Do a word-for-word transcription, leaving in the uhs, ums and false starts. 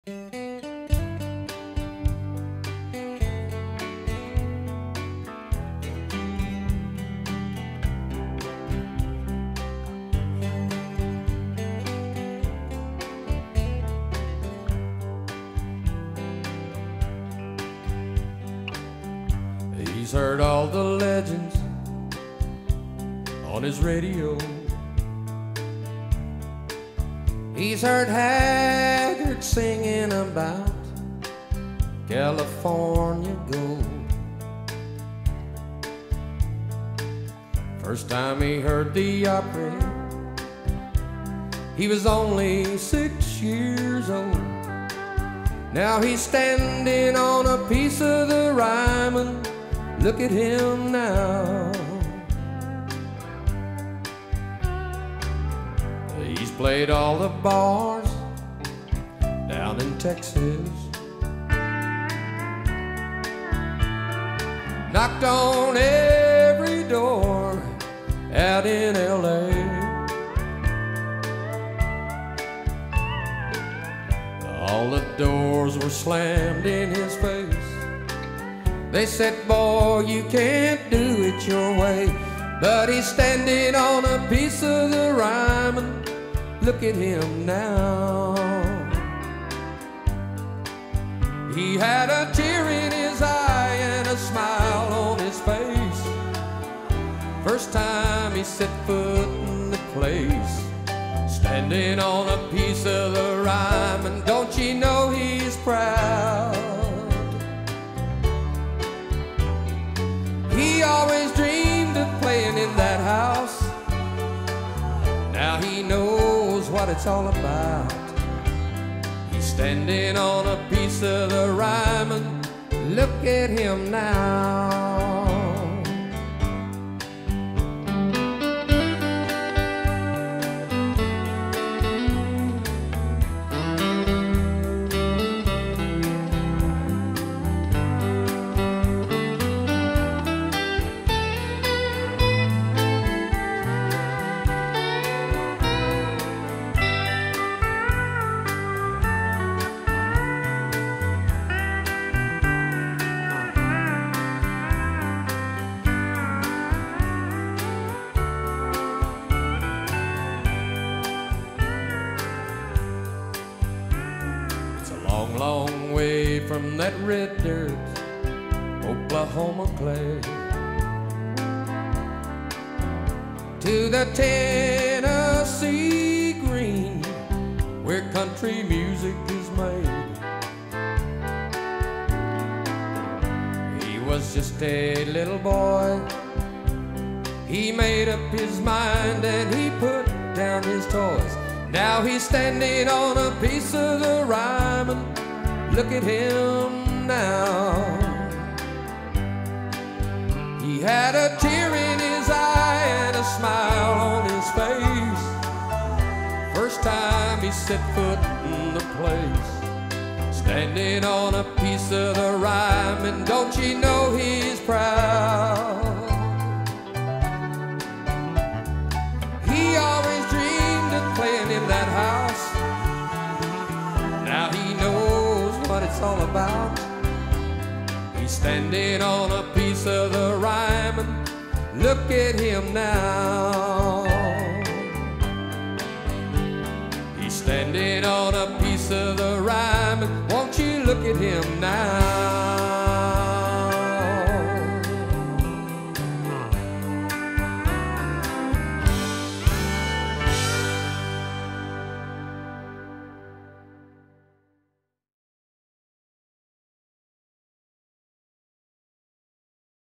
He's heard all the legends on his radio. He's heard Haggard singing about California gold. First time he heard the Opry, he was only six years old. Now he's standing on a piece of the Ryman. Look at him now. He's played all the bars down in Texas, knocked on every door out in L A. All the doors were slammed in his face. They said, boy, you can't do it your way. But he's standing on a piece of the Ryman. Look at him now. He had a tear in his eye and a smile on his face. First time he set foot in the place, standing on a piece of the Ryman. Don't you know he's proud? He always dreamed of playing in that house. Now he knows what it's all about. He's standing on a piece of the Ryman. Look at him now. Long, long way from that red dirt Oklahoma clay to the Tennessee green, where country music is made. He was just a little boy. He made up his mind and he put down his toys. Now he's standing on a piece of the Ryman. Look at him now. He had a tear in his eye and a smile on his face. First time he set foot in the place, standing on a piece of the Ryman. Don't you know he's proud? He always dreamed of playing in that house. Now he knows what it's all about. He's standing on a piece of the Ryman. Look at him now. He's standing on a piece of the Ryman. Won't you look at him now?